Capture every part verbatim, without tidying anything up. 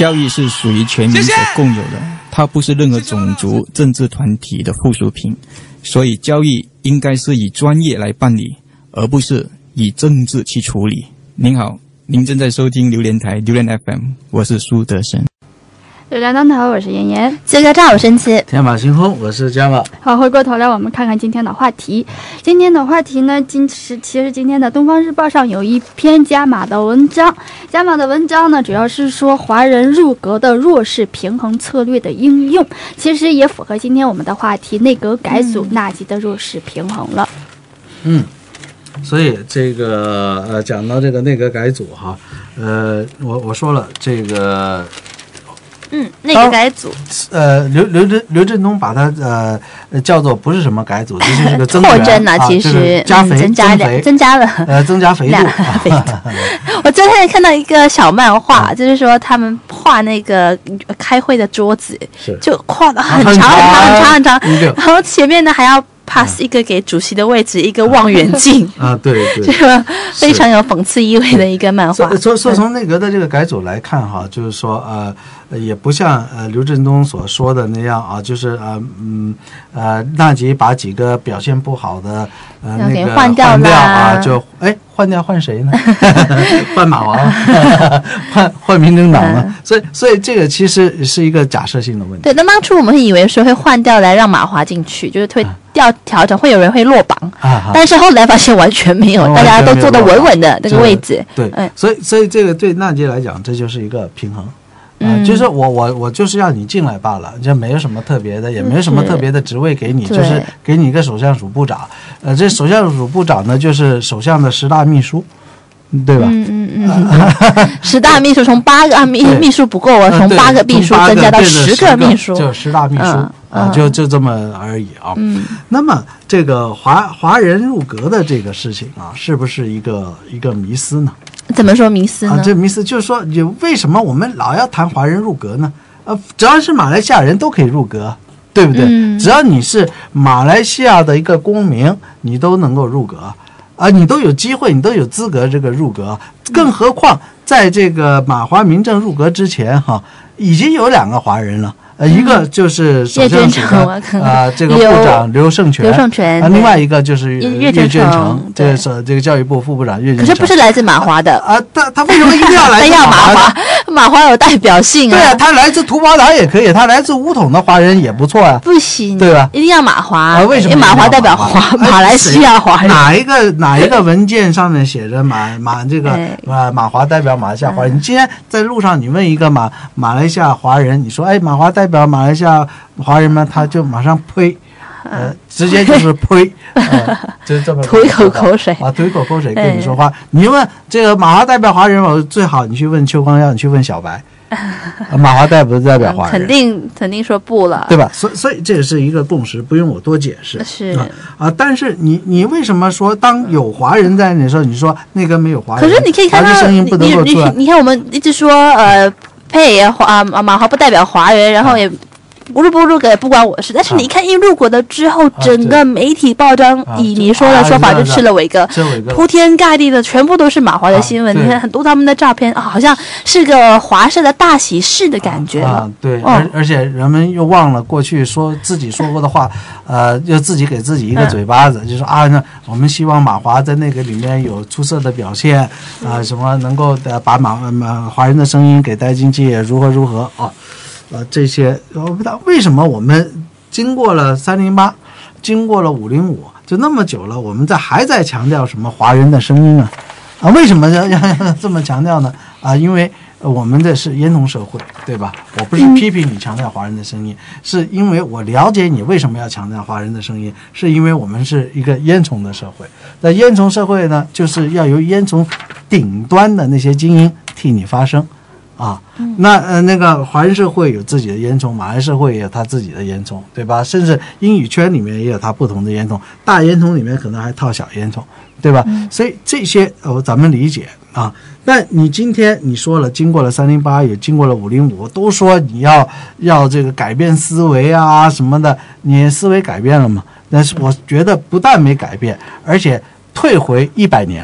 教育是属于全民所共有的，它不是任何种族、政治团体的附属品，所以教育应该是以专业来办理，而不是以政治去处理。您好，您正在收听榴莲台榴莲 F M， 我是苏德生。 榴莲当头，我是妍妍。 这个赵生气， 天马行空，我是家宝。 好，回过头来，我们看看今天的话题。今天的话题呢，今是其实今天的《东方日报》上有一篇加码的文章。加码的文章呢，主要是说华人入阁的弱势平衡策略的应用，其实也符合今天我们的话题——内阁改组纳吉的弱势平衡了。 嗯。所以这个呃，讲到这个内阁改组哈，呃，我我说了这个。 嗯，内阁改组， 呃，刘刘振刘振东把它呃叫做不是什么改组，这是一个增扩增啊， 其实加肥、 嗯、增加增增加了呃增加肥度。 肥度我昨天看到一个小漫画，就是说他们画那个开会的桌子，就画的很长很长很长很长，然后前面呢还要pass 一个给主席的位置，一个望远镜啊，对对， 这个非常有讽刺意味的一个漫画。 所以说从内阁的这个改组来看哈，就是说呃。也不像呃刘振东所说的那样啊，就是呃嗯呃纳吉把几个表现不好的呃那个换掉啊，就哎换掉换谁呢？换马王，换换民政党呢？嗯、所以所以这个其实是一个假设性的问题。 对，那当初我们会以为说会换掉来让马华进去，就是会调调整，会有人会落榜，啊、但是后来发现完全没有，大家都坐得稳稳的那个位置。 对，嗯、所以所以这个对纳吉来讲，这就是一个平衡。啊、呃，就是我我我就是让你进来罢了，就没有什么特别的，也没有什么特别的职位给你，就是给你一个首相署部长。呃，这首相署部长呢，就是首相的十大秘书，对吧？ 嗯嗯嗯。十大秘书从八个啊秘秘书不够啊，从八个秘书增加到十个秘书， 就十大秘书啊、 嗯呃，就就这么而已啊。 嗯。 那么这个华华人入阁的这个事情啊，是不是一个一个迷思呢？ 怎么说迷思呢？ 啊，这迷思就是说，就为什么我们老要谈华人入阁呢？呃，只要是马来西亚人都可以入阁，对不对？ 嗯、 只要你是马来西亚的一个公民，你都能够入阁，啊、呃，你都有机会，你都有资格这个入阁。更何况在这个马华民政入阁之前，哈，已经有两个华人了。呃，一个就是首相署的啊、呃，这个部长刘盛全， 刘盛全， 啊，另外一个就是岳建成，这个是这个教育部副部长岳建成。 可是不是来自马华的啊？他他为什么一定要来自马华？马华有代表性啊。 对啊，他来自土宝岛也可以，他来自巫统的华人也不错啊。 不行， 对吧？ 一定要马华啊？为什么？ 因为马华代表华马来西亚华人。 哪一个哪一个文件上面写着马马这个啊马华代表马来西亚华人？你今天在路上你问一个马马来西亚华人，你说哎马华代表马来西亚华人们，他就马上呸，呃，直接就是呸，呃，就这么吐一口口水啊，吐一口口水跟你说话。你问这个马华代表华人，我最好你去问邱光耀，你去问小白，马华代不代表华人， 肯定肯定说不了， 对吧？所以所以这是一个共识，不用我多解释。 是啊，啊但是你你为什么说当有华人在那时候，你说那个没有华人？ 可是你可以看到， 声音不能够出来。 你你看我们一直说呃。配华马华不代表华人，然后也不入不入阁也不关我的事。但是你看一入阁了之后，啊、整个媒体报章以你说的说法就吃了伟哥，铺天盖地的全部都是马华的新闻。你看很多他们的照片啊，好像是个华社的大喜事的感觉了。 啊、对， 哦、 而而且人们又忘了过去说自己说过的话，呃，又自己给自己一个嘴巴子，嗯、就说啊，那我们希望马华在那个里面有出色的表现啊、呃，什么能够呃把马马华人的声音给带进去，如何如何哦。呃，这些我不知道为什么我们经过了三零八，经过了五零五，就那么久了，我们在还在强调什么华人的声音啊？啊，为什么要要要这么强调呢？啊，因为我们这是烟囱社会，对吧？我不是批评你强调华人的声音，嗯、是因为我了解你为什么要强调华人的声音，是因为我们是一个烟囱的社会。在烟囱社会呢，就是要由烟囱顶端的那些精英替你发声。啊，那呃，那个华人社会有自己的烟囱，马来社会也有他自己的烟囱，对吧？甚至英语圈里面也有他不同的烟囱，大烟囱里面可能还套小烟囱，对吧？嗯、所以这些呃，咱们理解啊。但你今天你说了，经过了三零八，也经过了五零五，都说你要要这个改变思维啊什么的，你思维改变了吗？但是我觉得不但没改变，而且退回一百年了。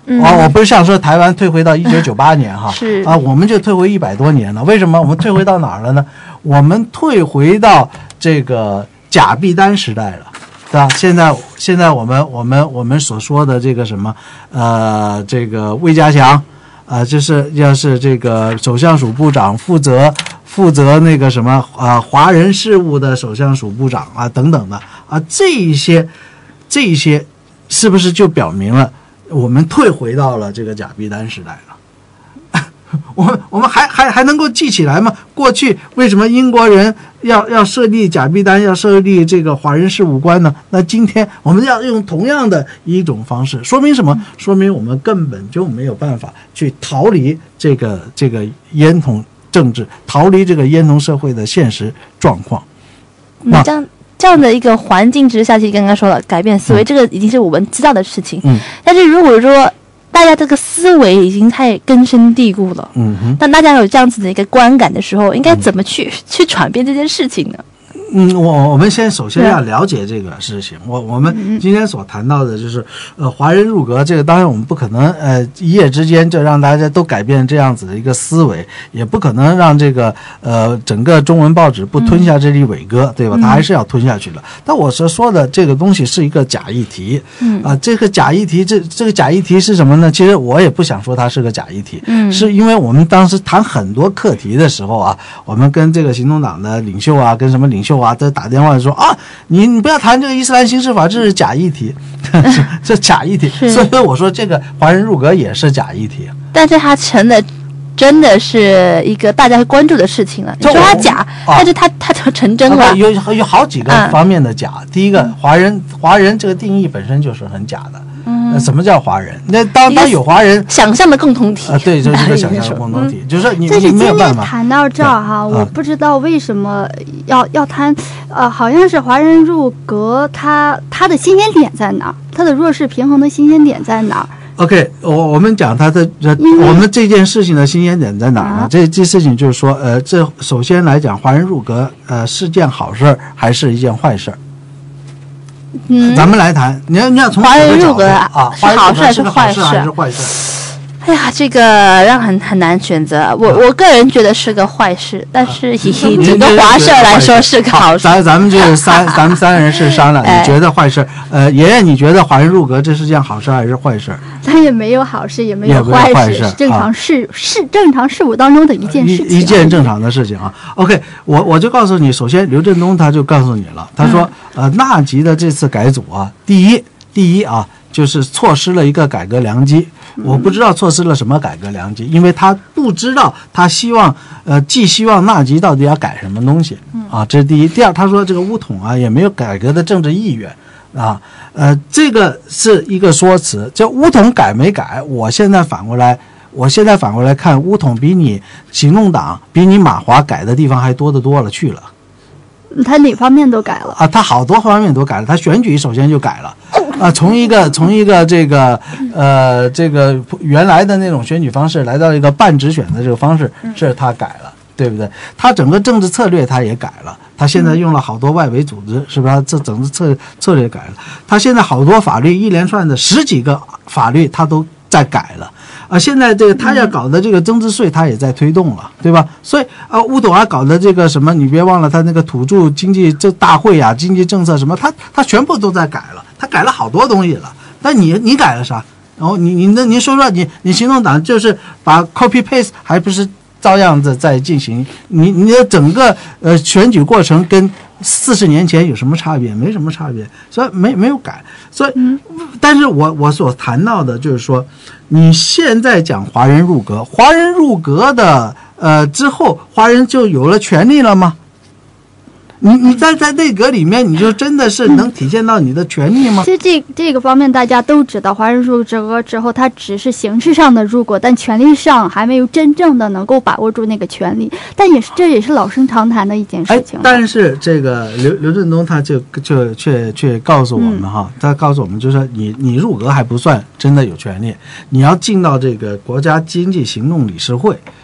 嗯、 啊，我不是想说台湾退回到一九九八年哈， 是啊，我们就退回一百多年了。为什么我们退回到哪儿了呢？我们退回到这个甲必丹时代了，对吧？现在现在我们我们我们所说的这个什么呃，这个魏家祥啊、呃，就是要是这个首相署部长负责负责那个什么啊、呃、华人事务的首相署部长啊等等的啊，这一些这一些是不是就表明了我们退回到了这个甲必丹时代了？我们我们还还还能够记起来吗？过去为什么英国人要要设立甲必丹，要设立这个华人事务官呢？那今天我们要用同样的一种方式，说明什么？说明我们根本就没有办法去逃离这个这个烟筒政治，逃离这个烟筒社会的现实状况。 嗯，这样这样的一个环境之下，其实刚刚说了，改变思维，嗯、这个已经是我们知道的事情。 嗯， 但是如果说大家这个思维已经太根深蒂固了， 嗯哼， 当大家有这样子的一个观感的时候，应该怎么去、嗯、去转变这件事情呢？ 嗯，我我们先首先要了解这个事情。我我们今天所谈到的就是，呃，华人入阁这个，当然我们不可能呃一夜之间就让大家都改变这样子的一个思维，也不可能让这个呃整个中文报纸不吞下这粒伟哥，对吧？它还是要吞下去的。但我所说的这个东西是一个假议题，嗯啊、呃，这个假议题，这这个假议题是什么呢？其实我也不想说它是个假议题，嗯，是因为我们当时谈很多课题的时候啊，我们跟这个行动党的领袖啊，跟什么领袖啊。啊，这打电话说啊，你你不要谈这个伊斯兰刑事法，这是假议题，这假议题。所以我说这个华人入阁也是假议题。 但是它成了真的是一个大家会关注的事情了。你说它假，啊、但是它它成真了。 有有好几个方面的假。嗯、第一个，华人华人这个定义本身就是很假的。嗯，什么叫华人？那当当有华人想象的共同体啊，对，就是一个想象的共同体，嗯、就是你这是你没有办法。 谈到这儿哈，我不知道为什么要要谈，呃，好像是华人入阁，它它的新鲜点在哪儿？它的弱势平衡的新鲜点在哪儿 ？OK， 我我们讲它的，我们这件事情的新鲜点在哪儿呢？啊、这这事情就是说，呃，这首先来讲，华人入阁，呃，是件好事还是一件坏事？ 嗯， 咱们来谈，你要你要从华人入阁啊， 是好事还是坏事？ 还是坏事？ 哎呀，这个让很很难选择。我我个人觉得是个坏事，但是以整个华社来说是个好事。 咱咱们就是三咱们三人是商量，你觉得坏事？呃，爷爷，你觉得华人入阁这是件好事还是坏事？ 它也没有好事，也没有坏事，正常事事正常事物当中的一件事情， 一件正常的事情啊。OK， 我我就告诉你，首先刘振东他就告诉你了，他说，呃，纳吉的这次改组啊，第一第一啊。就是错失了一个改革良机，我不知道错失了什么改革良机，因为他不知道他希望呃寄希望纳吉到底要改什么东西啊，这是第一。第二，他说这个乌统啊也没有改革的政治意愿啊，呃，这个是一个说辞。这乌统改没改，我现在反过来，我现在反过来看，乌统比你行动党比你马华改的地方还多得多了去了。 他哪方面都改了啊？他好多方面都改了。他选举首先就改了啊，从一个从一个这个呃这个原来的那种选举方式，来到一个半直选的这个方式，是他改了，对不对？他整个政治策略他也改了。他现在用了好多外围组织，是不是？这整个策策略改了。他现在好多法律，一连串的十几个法律，他都在改了。啊，现在这个他要搞的这个增值税，他也在推动了，对吧？所以啊，乌统啊搞的这个什么，你别忘了他那个土著经济这大会啊，经济政策什么，他他全部都在改了，他改了好多东西了。但你你改了啥？然后你你那您说说你你行动党就是把 copy paste 还不是照样子在进行？你你的整个呃选举过程跟四十年前有什么差别？没什么差别，所以没没有改。所以，但是我我所谈到的就是说，你现在讲华人入阁，华人入阁的呃之后，华人就有了权利了吗？你你在在内阁里面，你就真的是能体现到你的权利吗？ 其实这这个方面大家都知道，华人入阁之后，它只是形式上的入阁，但权力上还没有真正的能够把握住那个权利。但也是这也是老生常谈的一件事情。 哎，但是这个刘刘振东他就就却却告诉我们哈，嗯、他告诉我们就是说你你入阁还不算真的有权利，你要进到这个国家经济行动理事会。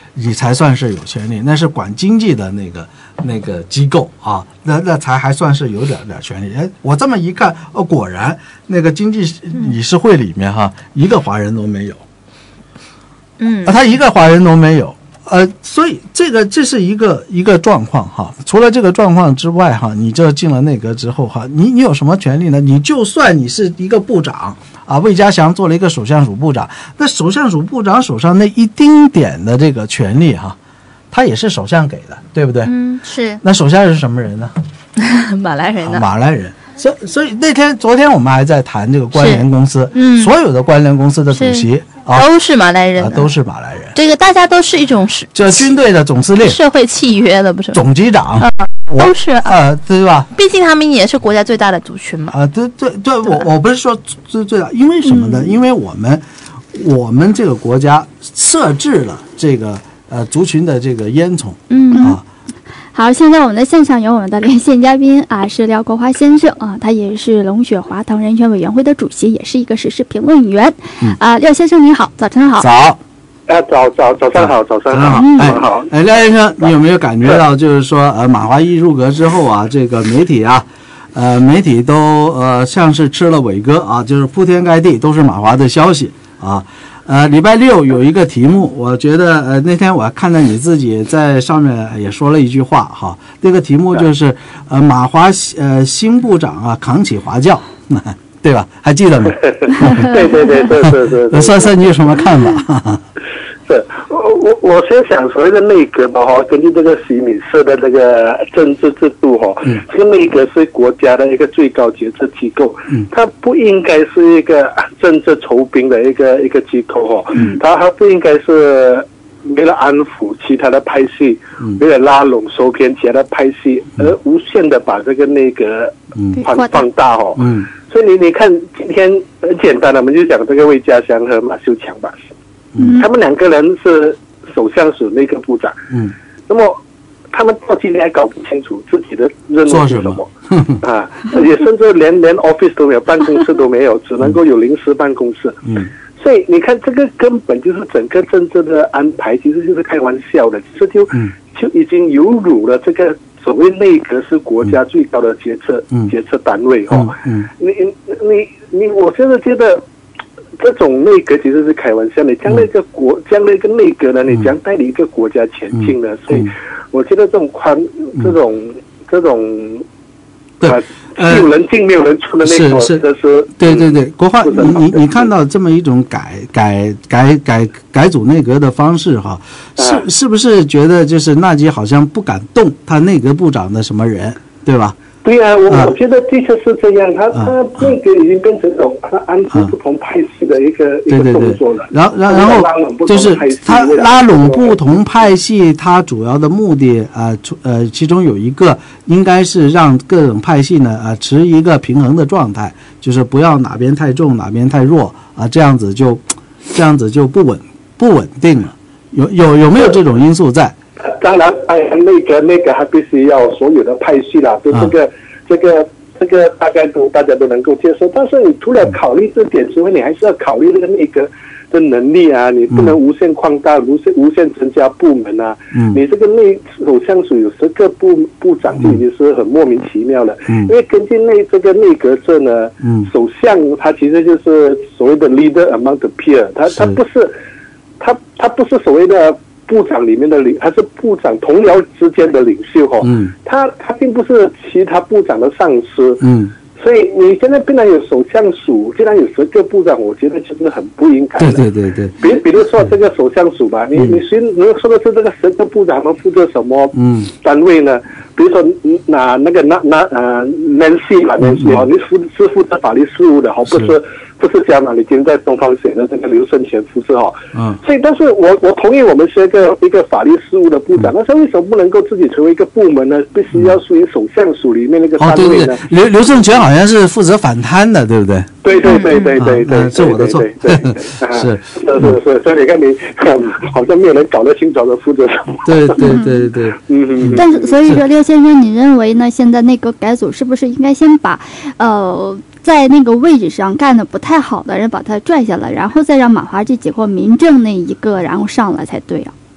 你才算是有权利，那是管经济的那个那个机构啊，那那才还算是有点点权利。哎，我这么一看，哦，果然那个经济理事会里面哈，一个华人都没有， 嗯， 啊，他一个华人都没有。呃，所以这个这是一个一个状况哈。除了这个状况之外哈，你这进了内阁之后哈，你你有什么权利呢？你就算你是一个部长啊，魏家祥做了一个首相署部长，那首相署部长手上那一丁点的这个权利哈，他也是首相给的，对不对？ 嗯，是。 那首相是什么人呢？ 马来人呢？ 啊、马来人。所以，所以那天、昨天我们还在谈这个关联公司， 嗯， 所有的关联公司的主席啊都是马来人、 啊，都是马来人。 这个大家都是一种是， 这军队的总司令、 社会契约的不是？ 总机长， 啊、都是啊、 呃，对吧？ 毕竟他们也是国家最大的族群嘛。 啊，对对对，我我不是说最最大，因为什么呢？嗯、因为我们我们这个国家设置了这个呃族群的这个烟囱， 嗯啊。 好，现在我们的现场有我们的连线嘉宾啊，是廖国华先生啊，他也是龙雪华堂人权委员会的主席，也是一个时事评论员。嗯、啊，廖先生你好，早晨好。 早。 啊，早早早上好，早上好， 嗯、哎好。 哎，廖先生，你有没有感觉到，就是说，呃，马华一入阁之后啊，这个媒体啊，呃，媒体都呃像是吃了伟哥啊，就是铺天盖地都是马华的消息啊。呃，礼拜六有一个题目，我觉得呃那天我看到你自己在上面也说了一句话哈，那个题目就是呃马华呃新部长啊扛起华教，对吧？还记得吗？ 对对对，是是是。 那算算你有什么看法？ 是，我我我先想所谓的内阁吧哈，根据这个习米社的这个政治制度哈，嗯、这个内阁是国家的一个最高决策机构，嗯、它不应该是一个政治筹兵的一个一个机构哈，嗯、它它不应该是为了安抚其他的派系，嗯、为了拉拢收编其他的派系，嗯、而无限的把这个内阁放放大哈，嗯、所以你你看今天很简单的，我们就讲这个魏家祥和马秀强吧。嗯，他们两个人是首相署内阁部长。嗯，那么他们到今天还搞不清楚自己的任务是什么啊，也甚至连连 office 都没有，办公室都没有，只能够有临时办公室。嗯，所以你看，这个根本就是整个政治的安排，其实就是开玩笑的，这就、嗯、就已经有辱了这个所谓内阁是国家最高的决策、嗯、决策单位哦。嗯，嗯你你你，我现在觉得。这种内阁其实是开玩笑，你将那个国，将那个内阁呢，你将带领一个国家前进呢，所以我觉得这种宽，这种这种， 对， 呃，有人进没有人出的那种， 是是， 对对对，国华，你你你看到这么一种改改改改改组内阁的方式哈，是是不是觉得就是纳吉好像不敢动他内阁部长的什么人，对吧？ 对啊，我、啊、我觉得的确是这样，他、啊、他那个已经变成一种他安抚不同派系的一个、啊、一个动作了。 然后然后然后就是他拉拢不同派系，他主要的目的啊，呃，其中有一个应该是让各种派系呢啊持一个平衡的状态，就是不要哪边太重哪边太弱啊，这样子就这样子就不稳不稳定了。有有有没有这种因素在？ 当然，哎，那个那个还必须要所有的派系啦，就这个、嗯、这个这个大概都大家都能够接受。但是你除了考虑这点之外，你还是要考虑这个内阁的能力啊，你不能无限扩大、无限无限增加部门啊。嗯、你这个内首相署有十个部部长就已经是很莫名其妙了。嗯、因为根据内这个内阁制呢，嗯、首相他其实就是所谓的 leader among the peer， 他他不是他他不是所谓的。部长里面的领，他是部长同僚之间的领袖哈、哦，嗯，他他并不是其他部长的上司，嗯，所以你现在必然有首相署，既然有十个部长，我觉得就是很不应该的。 对对对对。 比比如说这个首相署吧，嗯、你你谁你说的是这个十个部长们负责什么单位呢？嗯、比如说拿那个那那呃 Nancy 吧 Nancy 哦，你负是负责法律事务的哈，不是。不是加马里今天在东方选的这个刘胜全不是哈，嗯，所以但是我我同意我们是一个一个法律事务的部长，但是为什么不能够自己成为一个部门呢？必须要属于首相署里面那个单位呢？ 哦、对对对，刘刘胜全好像是负责反贪的，对不对？ 对对对对对对， 是我的错， 对是是是，所以你看你好像没有人搞得清楚的负责什么。 对对对对， 嗯。 但是所以说，廖先生，你认为呢？现在那个改组是不是应该先把呃？在那个位置上干的不太好的人把他拽下来，然后再让马华这几个民政那一个然后上来才对啊？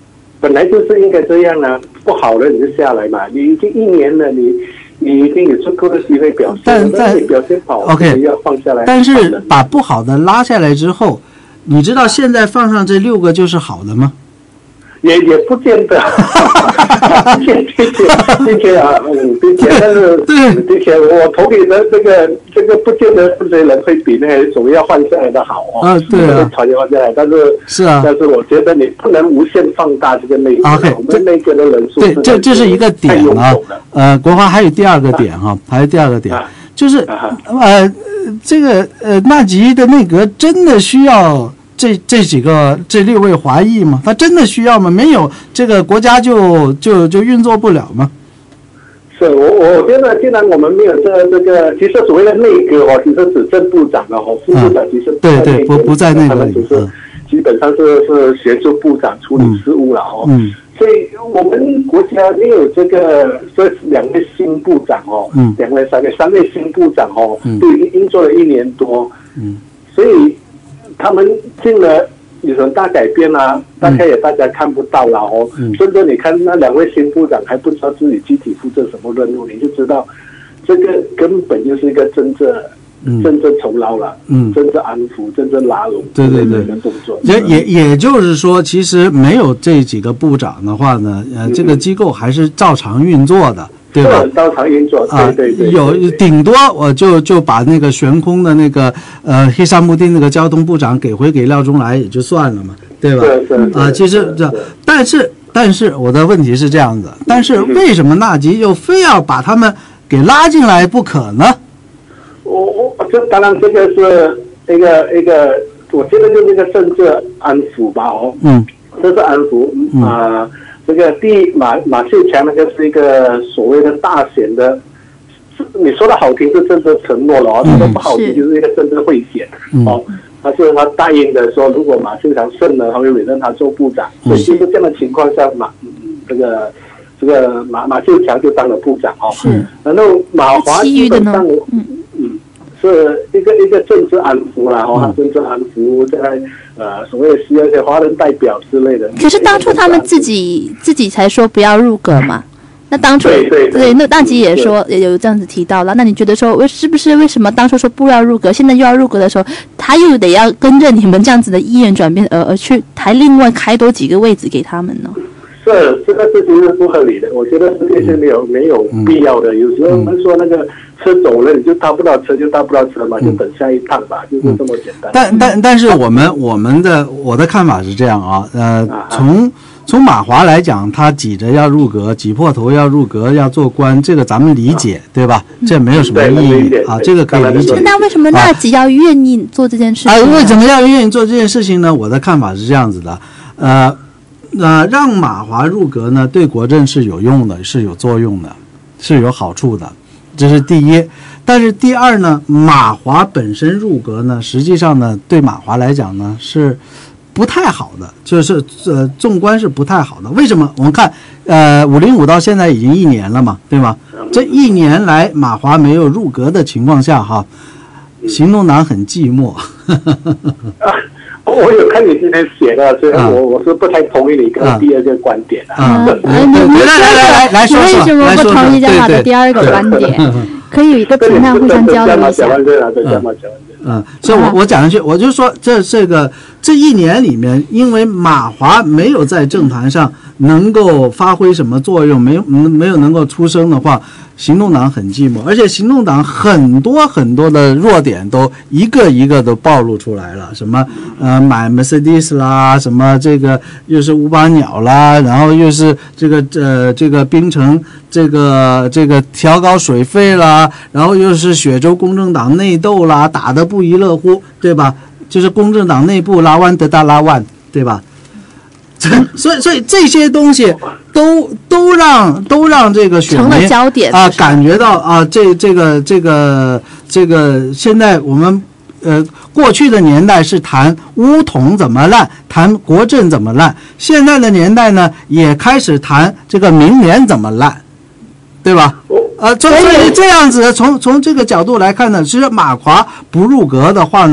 本来就是应该这样啊，不好了你就下来嘛，你已经一年了，你你已经有足够的机会表现， 但但你表现好 ，OK， 要放下来。 但是把不好的拉下来之后，你知道现在放上这六个就是好的吗？ 也也不见得，并且并且并且啊，嗯，并且但是并且我投给的这个这个不见得这些人会比那些总要换下来的好哦。 啊，对啊， 团结换下来，但是是啊， 但是我觉得你不能无限放大这个内阁， OK， 我们内阁的人数对，这这是一个点啊。呃，国华还有第二个点哈、啊，还有第二个点，啊、就是呃这个呃纳吉的内阁真的需要。这这几个这六位华裔吗？他真的需要吗？没有这个国家就就就运作不了吗？ 是我我觉得，既然我们没有这个、这个，其实所谓的内阁哦，其实指政部长的哦，副部长其实不对对不不在内阁里， 就是基本上是是协助部长处理事务了哦。嗯，所以我们国家没有这个这两位新部长哦，嗯，两位三位三位新部长哦，嗯，都已经运作了一年多，嗯，所以。他们进了有什么大改变啊？大概也大家看不到了哦。嗯、甚至你看那两位新部长还不知道自己具体负责什么任务，你就知道这个根本就是一个政治、嗯、政治酬劳了，嗯，政治安抚、政治拉拢， 对对对， 动作。 也也也就是说，其实没有这几个部长的话呢，呃，这个机构还是照常运作的。对吧？ 照常运作啊，对对对， 有顶多我就就把那个悬空的那个呃黑沙木丁那个交通部长给回给廖中来也就算了嘛，对吧？ 是是啊，其实这，但是但是我的问题是这样子，但是为什么纳吉又非要把他们给拉进来不可呢？ 我我这当然这个是一个一个，我觉得就是一个政治安抚吧，哦，嗯，这是安抚啊。呃这个第一马马秀强那个是一个所谓的大选的，你说的好听是政治承诺了哦，说不好听就是一个政治贿选、嗯、哦。他是他答应的说，如果马秀强胜了，他会委任他做部长，所以就是这样的情况下，马这个这个马马秀强就当了部长哦。是，然后马华基本上嗯嗯是一个一个政治安抚啦，哦，嗯、政治安抚在。呃，所谓的需要一些华人代表之类的。 可是当初他们自己自己才说不要入阁嘛，那当初对对 对, 对，那纳吉也说也有这样子提到了。那你觉得说，为是不是为什么当初说不要入阁，现在又要入阁的时候，他又得要跟着你们这样子的意愿转变，而而去还另外开多几个位置给他们呢？ 是这个事情是不合理的，我觉得这些是没有没有必要的。有时候我们说那个。车走了，你就搭不到车，就搭不到车嘛，就等下一趟吧，嗯、就是这么简单。 但但但是我们我们的我的看法是这样啊，呃，从从马华来讲，他挤着要入阁，挤破头要入阁，要做官，这个咱们理解，啊、对吧？这没有什么意义啊，这个可以理解。 那为什么纳吉要愿意做这件事情啊？ 啊，为什么要愿意做这件事情呢？我的看法是这样子的，呃，呃，让马华入阁呢，对国政是有用的，是有作用的，是有好处的。这是第一，但是第二呢，马华本身入阁呢，实际上呢，对马华来讲呢是不太好的，就是呃，纵观是不太好的。为什么？我们看，呃，五零五到现在已经一年了嘛，对吗？这一年来马华没有入阁的情况下，哈，行动党很寂寞。 我有看你今天写的，所以我我是不太同意你跟第二个观点的。 啊，你你来来来来说说， 为什么不同意加马的第二个观点？可以有一个平台互相交流一下。 嗯，所以我我讲下去，我就说这这个这一年里面，因为马华没有在政坛上能够发挥什么作用，没有没有能够出声的话，行动党很寂寞，而且行动党很多很多的弱点都一个一个都暴露出来了，什么呃买 Mercedes 啦，什么这个又是五把鸟啦，然后又是这个呃这个槟城这个这个调高水费啦，然后又是雪州公正党内斗啦，打得不亦乐乎，对吧？就是公正党内部拉万德大拉万，对吧？所以，所以这些东西都都让都让这个选民成了焦点啊，感觉到啊，这这个这个这个，现在我们呃过去的年代是谈巫统怎么烂，谈国政怎么烂，现在的年代呢也开始谈这个明年怎么烂，对吧？呃，所以这样子，从从这个角度来看呢，其实马华不入阁的话呢。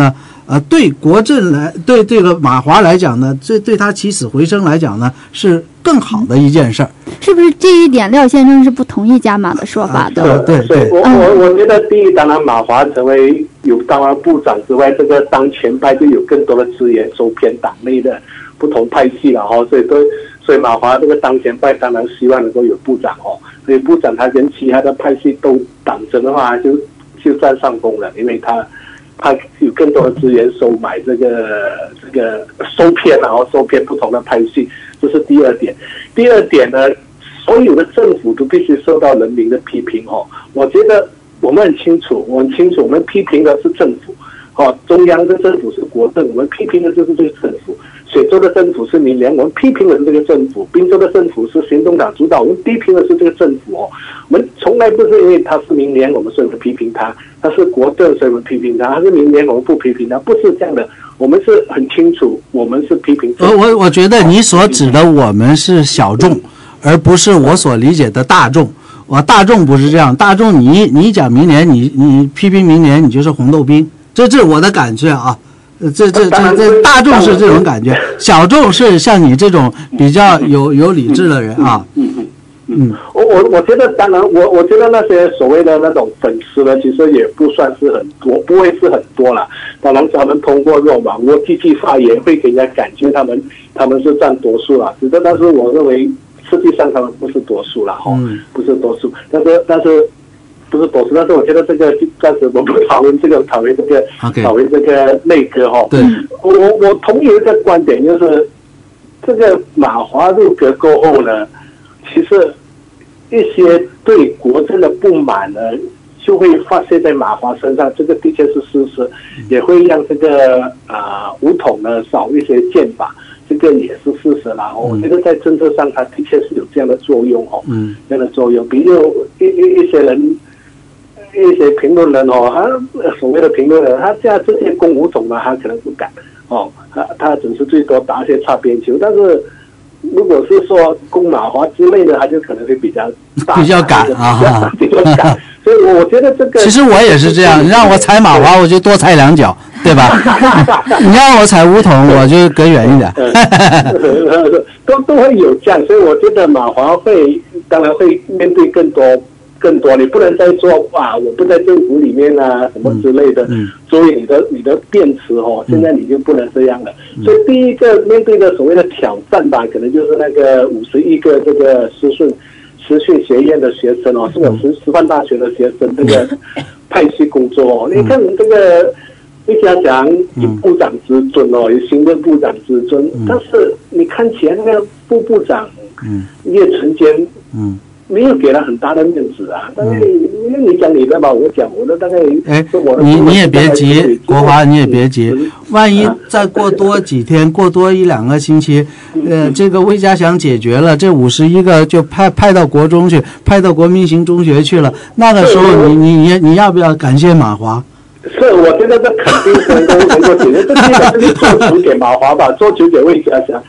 呃，对国政来，对这个马华来讲呢，这对他起死回生来讲呢，是更好的一件事儿。 是不是这一点廖先生是不同意加码的说法的？ 啊、对对对， 我我我觉得第一，当然马华成为有当然部长之外，这个当前派就有更多的资源收编党内的不同派系了哈，所以对，所以马华这个当前派当然希望能够有部长哦，所以部长他跟其他的派系都党争的话，就就占上风了，因为他。他有更多的资源收买这个这个收编，然后收编不同的派系，这是第二点。第二点呢，所有的政府都必须受到人民的批评哦。我觉得我们很清楚，我很清楚，我们批评的是政府，哦，中央的政府是国政，我们批评的就是这个政府。水州的政府是民联，我们批评的是这个政府；滨州的政府是行动党主导，我们批评的是这个政府哦。我们从来不是因为他是民联，我们所以批评他；他是国政，所以我们批评他；他是民联，我们不批评他，不是这样的。我们是很清楚，我们是批评政府。 我我我觉得你所指的我们是小众，而不是我所理解的大众。我大众不是这样，大众你你讲民联，你你批评民联，你就是红豆兵，这这是我的感觉啊。这这这这大众是这种感觉，小众是像你这种比较有有理智的人啊。 嗯嗯嗯。我我我觉得，当然，我我觉得那些所谓的那种粉丝呢，其实也不算是很多，不会是很多啦。当然，他们通过这种网络积极发言，会给人家感觉他们他们是占多数啦。只是，但是我认为，实际上他们不是多数啦，哈、嗯，不是多数。但是，但是。不是多数，但是我觉得这个暂时我们不讨论这个，讨论这个， okay. 讨论这个内阁哈。 对， 我我我同意一个观点，就是这个马华入阁过后呢，其实一些对国政的不满呢，就会发泄在马华身上，这个的确是事实，也会让这个啊、呃、武统呢少一些剑法。这个也是事实啦，我觉得在政策上，它的确是有这样的作用哦，嗯，这样的作用。比如一一一些人，一些评论人哦，他所谓的评论人，他这样这些攻武统呢，他可能不敢哦，他他只是最多打一些擦边球。但是如果是说攻马华之类的，他就可能会比较大比较敢啊， 比较敢。所以我觉得这个， 其实我也是这样，你让我踩马华，我就多踩两脚。对吧？你让我踩武统，我就隔远一点。 都都会有这样，所以我觉得马华会当然会面对更多更多。你不能再说啊，我不在政府里面啊，什么之类的。嗯。所以你的你的辩词哦，现在你就不能这样了。嗯、所以第一个面对的所谓的挑战吧，可能就是那个五十一个这个师训师训学院的学生哦，是我师师范大学的学生，这个派系工作哦，你看这个。魏家祥以部长之尊哦，以行政部长之尊，嗯、但是你看起来那个副部长，嗯，叶纯坚，嗯，没有给他很大的面子啊。但是因为你讲你的吧，我讲我的，大概哎，你你也别急，国华你也别急，万一再过多几天，过多一两个星期，呃，这个魏家祥解决了，这五十一个就派派到国中去，派到国民型中学去了，那个时候你你你你要不要感谢马华？ 是，我觉得这肯定是能够能够解决，这基本就是做球给马华吧，做球给魏家祥。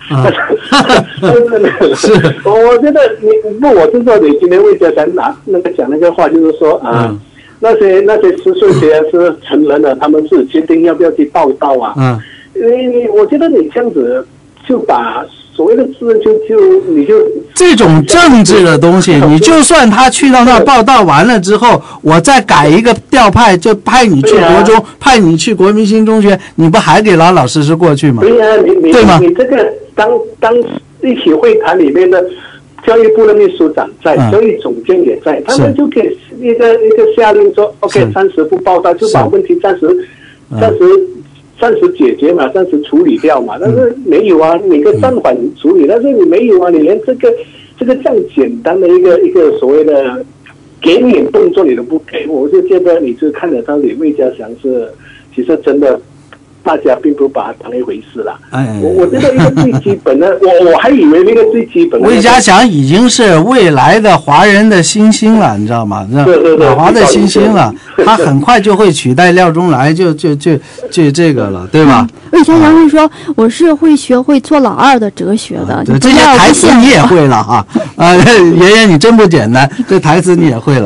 是，我觉得你不，我是说你今天魏家祥拿那个讲那个话，就是说啊，嗯、那些那些十岁学员是成人了，他们是决定要不要去报道啊。嗯，你我觉得你这样子就把。所谓的自认就就你就这种政治的东西，你就算他去到那报道完了之后，我再改一个调派，就派你去国中，啊、派你去国民新中学，你不还给老老实实过去吗？ 对呀、啊，你你对吗？ 你这个当当一起会谈里面的教育部的秘书长在，嗯、教育总监也在，他们就可以一个一个下令说 ，OK， 暂时不报道，就把问题暂时暂时。暂时解决嘛，暂时处理掉嘛，但是没有啊，你个暂缓处理，但是你没有啊，你连这个这个这样简单的一个一个所谓的给你动作你都不给，我就觉得你就看得到你魏家祥是其实真的。大家并不把它当一回事啦。哎，我我觉得一个最基本的，我我还以为那个最基本的。 魏家祥已经是未来的华人的新星了，你知道吗？ 对对对， 马华的新星了，他很快就会取代廖中来，就就就就这个了，对吧？ 魏家祥会说：“我是会学会做老二的哲学的。” 这些台词你也会了哈啊！爷爷你真不简单，这台词你也会了。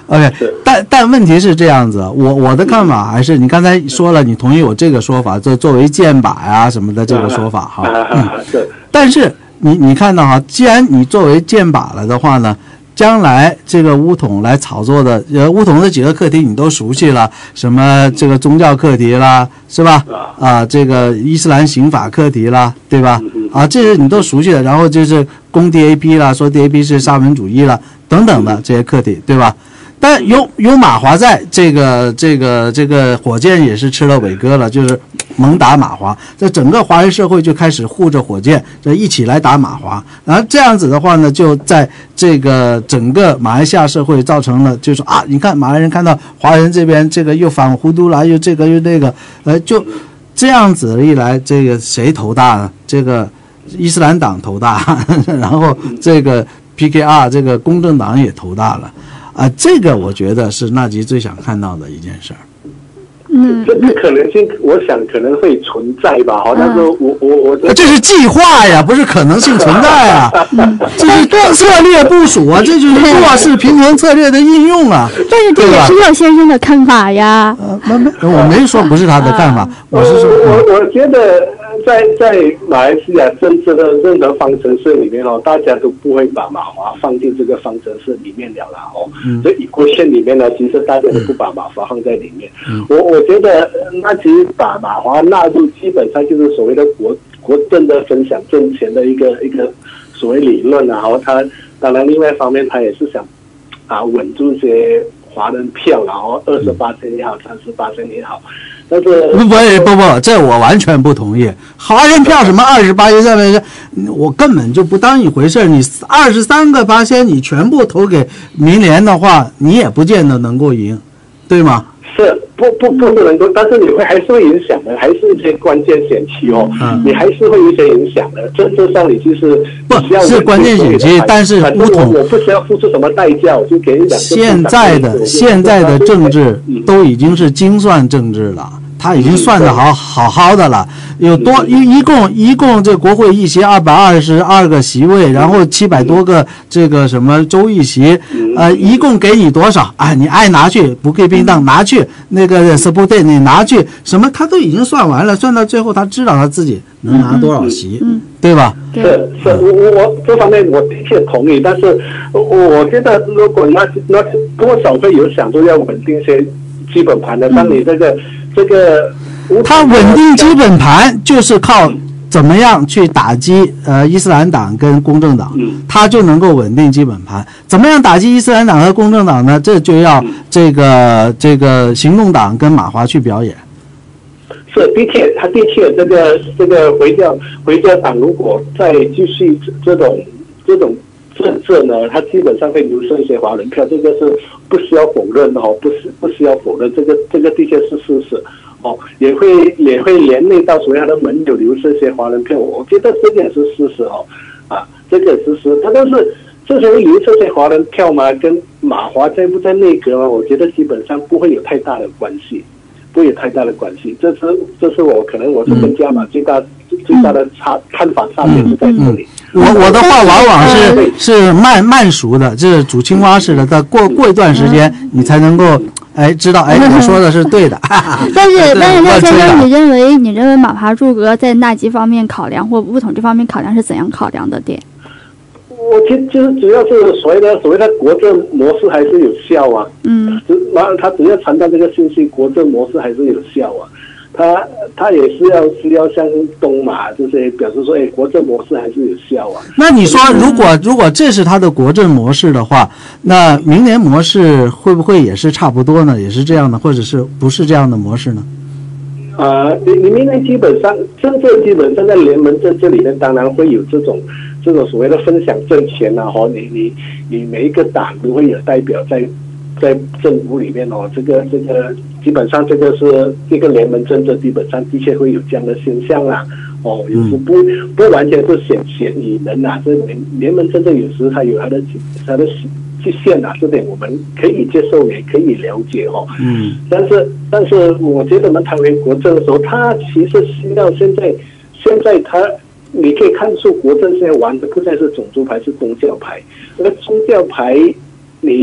OK， 但但问题是这样子，我我的看法还是你刚才说了，你同意我这个说法，这作为箭靶呀什么的这个说法哈。嗯， 对。 但是你你看到哈，既然你作为箭靶了的话呢，将来这个巫统来炒作的，呃，巫统的几个课题你都熟悉了，什么这个宗教课题啦，是吧？啊，这个伊斯兰刑法课题啦，对吧？啊，这些你都熟悉的，然后就是攻 D A P 啦，说 D A P 是沙文主义啦，等等的这些课题，对吧？但有有马华在，这个这个这个火箭也是吃了伟哥了，就是猛打马华，这整个华人社会就开始护着火箭，这一起来打马华。然后这样子的话呢，就在这个整个马来西亚社会造成了，就是说啊，你看马来人看到华人这边这个又反糊涂了，又这个又那个，呃，就这样子一来，这个谁头大呢？这个伊斯兰党头大，然后这个 P K R 这个公正党也头大了。啊，这个我觉得是纳吉最想看到的一件事儿。 嗯， 这个可能性，我想可能会存在吧。好，但是我我我这是计划呀，不是可能性存在啊。这是策略部署啊，这就是弱势平衡策略的应用啊。 但是这也是廖先生的看法呀。 呃，没没，我没说不是他的看法，我是说， 我我觉得在在马来西亚政治的任何方程式里面哦，大家都不会把马华放进这个方程式里面了啦哦。所以国宪里面呢，其实大家都不把马华放在里面。我我觉得那其实把马华纳入，基本上就是所谓的国国政的分享政权的一个一个所谓理论啊。然后他当然另外一方面，他也是想啊稳住一些华人票，然后二十八千也好，三十八千也好。但是不不不不，这我完全不同意。华人票什么二十八千三百，我根本就不当一回事。你二十三个八千，你全部投给民联的话，你也不见得能够赢，对吗？ 是不不不是能够，但是你会还是会影响的，还是一些关键选区哦，嗯、你还是会有一些影响的。政治上你就是不是关键选区，但是不同，我不需要付出什么代价，我就给你讲。 现在的现在的政治都已经是精算政治了。他已经算得好好好的了，有多一一共一共这国会议席二百二十二个席位，然后七百多个这个什么州议席，呃，一共给你多少？哎，你爱拿去，不给便当拿去，那个 support 你拿去，什么他都已经算完了，算到最后他知道他自己能拿多少席，嗯嗯、对吧？ 是是，我我我这方面我的确同意，但是我我觉得如果那那多少会有想说要稳定一些基本盘的，当你这个。这个他稳定基本盘就是靠怎么样去打击呃伊斯兰党跟公正党，他就能够稳定基本盘。怎么样打击伊斯兰党和公正党呢？这就要这个这个行动党跟马华去表演。 是的确，他的确这个这个回教回教党如果再继续这种这种政策呢，他基本上会流失一些华人票，这个是不需要否认的哦，不是不需要否认，这个这个的确是事实哦，也会也会连累到所谓的盟友流失一些华人票，我觉得这个也是事实哦，啊，这个也是事实，他但是这时候流失一些华人票嘛，跟马华在不在内阁嘛，我觉得基本上不会有太大的关系。不会有太大的关系，这是这是我可能我是跟加码最大、嗯、最大的差看法差别是在这里。 嗯嗯、我我的话往往是是慢慢熟的，就是煮青蛙似的，但过过一段时间你才能够哎知道哎我说的是对的。 但是但是廖先生，你认为你认为马华入阁在纳吉方面考量或巫统这方面考量是怎样考量的点？ 我其实就是主要是所谓的所谓的国政模式还是有效啊，嗯，然后他只要传达这个信息，国政模式还是有效啊，他他也是要是要向东马这些表示说，哎，国政模式还是有效啊。 那你说，如果如果这是他的国政模式的话，那明年模式会不会也是差不多呢？也是这样的，或者是不是这样的模式呢？ 呃，你你明年基本上政策基本上在联盟政治里面，当然会有这种。这种所谓的分享政权啊，哈，你你你每一个党都会有代表在在政府里面哦，这个这个基本上这个是这个联盟政治基本上的确会有这样的现象啦，哦，有时不不完全是选选举人呐，这联联盟政治有时它有它的它的局限啊，这点我们可以接受，也可以了解哦，嗯，但是但是我觉得我们谈回国政的时候，它其实需要现在现在它。你可以看出国政现在玩的不再是种族牌，是宗教牌。那个宗教牌，你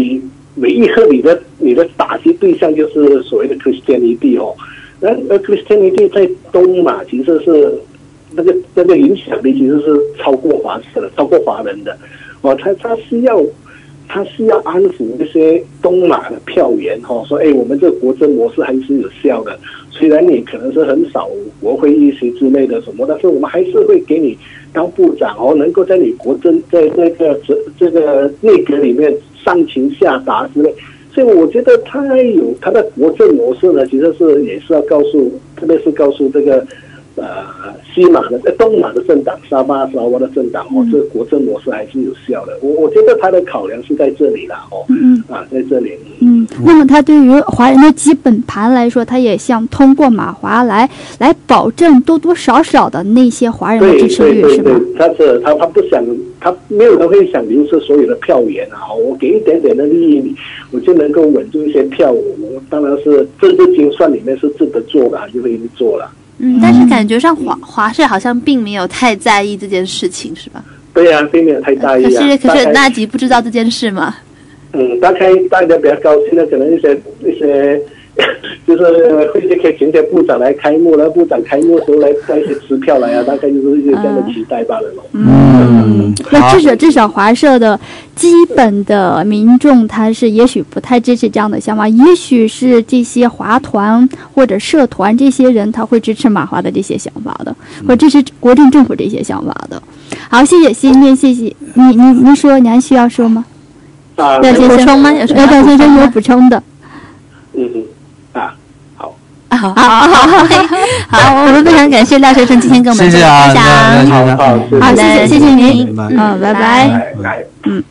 每一刻你的你的打击对象就是所谓的 Christianity 哦，而而 Christianity 在东马其实是那个那个影响力其实是超过华社的，超过华人的哦，他他是要他是要安抚那些东马的票源哦，说哎我们这个国政模式还是有效的，虽然你可能是很少国会议席之类的什么，但是我们还是会给你当部长哦，能够在你国政在这个这这个内阁里面上情下达之类，所以我觉得他有他的国政模式呢，其实是也是要告诉，特别是告诉这个呃西马的呃东马的政党沙巴沙瓦的政党哦，这个国政模式还是有效的。我我觉得他的考量是在这里啦哦， 嗯啊在这里。 嗯，那么他对于华人的基本盘来说，他也想通过马华来来保证多多少少的那些华人的支持率，是吧？ 他是他他不想，他没有人会想流失所有的票源啊！我给一点点的利益，我就能够稳住一些票。我当然是政治精算里面是值得做的，就会去做了。 嗯，但是感觉上华华社好像并没有太在意这件事情，是吧？ 对啊，并没有太在意、啊。 可是可是纳吉不知道这件事吗？ 嗯，大概大家比较高兴的，可能一些一些，就是会可以请一些部长来开幕，然后部长开幕的时候来带一些支票来啊，大概就是一些这样的期待罢了咯。 嗯，那至少至少华社的基本的民众他是也许不太支持这样的想法，也许是这些华团或者社团这些人他会支持马华的这些想法的，或者支持国政政府这些想法的。好，谢谢新面，谢谢你你您说你还需要说吗？ 啊， 廖先生吗？有什么廖先生有补充的？ 嗯嗯啊，好， 好好好，好，我们非常感谢廖先生今天跟我们谢谢啊， 分享， 好好， 好，谢谢谢谢您， 嗯， 嗯，拜拜。 来， 嗯。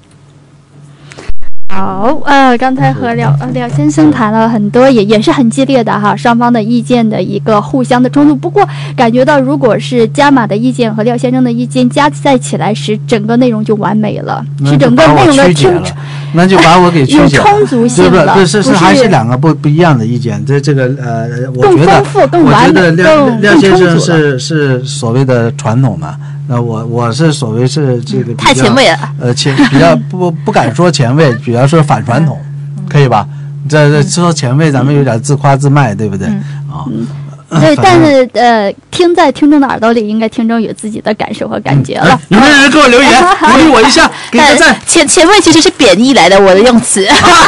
好，呃，刚才和廖呃廖先生谈了很多，也也是很激烈的哈，双方的意见的一个互相的冲突。不过感觉到，如果是加码的意见和廖先生的意见加在起来时，整个内容就完美了，是整个内容的清楚， 那就把我给曲解了， 有充足性了， 不是是是还是两个不不一样的意见。这这个呃，我觉得更丰富、更我完美、 觉得廖更廖先生更充足了。 是是所谓的传统的。那我我是所谓是这个比较太前卫了， 呃前比较不不敢说前卫，比较说反传统，可以吧？这这说前卫，咱们有点自夸自卖，对不对？啊、 嗯嗯，对，但是呃，听在听众的耳朵里，应该听众有自己的感受和感觉了。 嗯、有没有人给我留言鼓励我一下，给个赞？ 前前卫其实是贬义来的，我的用词。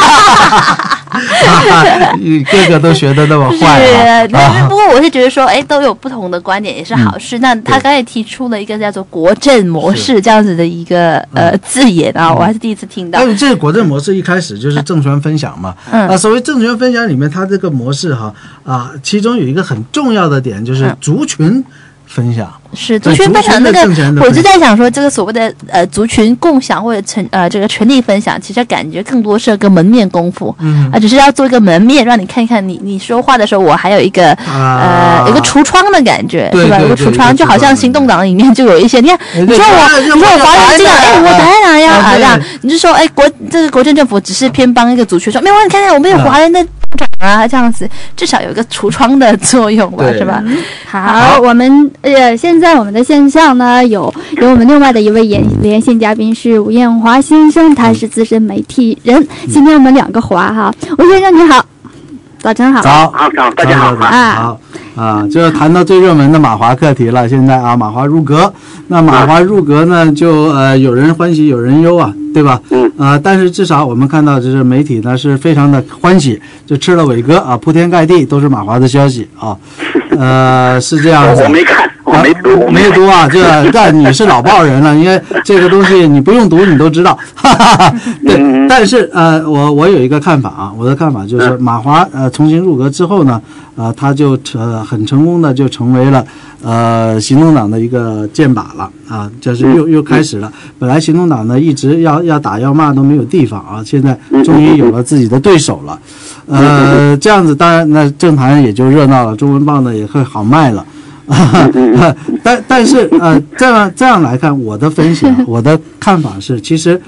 个个都学得那么坏、啊， 是、啊。不过我是觉得说，哎，都有不同的观点也是好事。嗯、那他刚才提出了一个叫做国政模式这样子的一个呃字眼啊，我还是第一次听到。 哎，这个国政模式一开始就是政权分享嘛。嗯。啊，所谓政权分享里面，它这个模式哈啊，其中有一个很重要的点就是族群分享。 是族群分享那个，我就在想说，这个所谓的呃族群共享或者成呃这个权力分享，其实感觉更多是个门面功夫，嗯，啊，只是要做一个门面，让你看看你你说话的时候，我还有一个、啊、呃有个橱窗的感觉， 对是吧？有个橱窗，就好像行动党里面就有一些，你看，你说我，你说我华人这样，哎，我台哪呀啊这样，你就说哎国这个国政政府只是偏帮一个族群，说没有，你看看我们有华人的。啊，这样子至少有一个橱窗的作用吧，是吧？ 好，好我们呃，现在我们的线上呢有有我们另外的一位连连线嘉宾是吴艳华先生，他是资深媒体人。嗯、今天我们两个华哈，吴先生你好，早晨好。 早， 好，早，大家好啊。好啊，就是谈到最热门的马华课题了。现在啊，马华入阁，那马华入阁呢，就呃有人欢喜有人忧啊，对吧？嗯。啊、呃，但是至少我们看到，就是媒体呢是非常的欢喜，就吃了伟哥啊，铺天盖地都是马华的消息啊。呃，是这样子。 我没看，我没读， 啊、没读啊。这但你是老报人了，因为这个东西你不用读你都知道。哈哈哈。对，嗯、但是呃，我我有一个看法啊，我的看法就是马华呃重新入阁之后呢。啊，他就呃很成功的就成为了呃行动党的一个箭靶了啊，就是又又开始了。本来行动党呢一直要要打要骂都没有地方啊，现在终于有了自己的对手了。呃，这样子当然那政坛也就热闹了，中文报呢也会好卖了。但但是呃这样这样来看，我的分析、啊，我的看法是，其实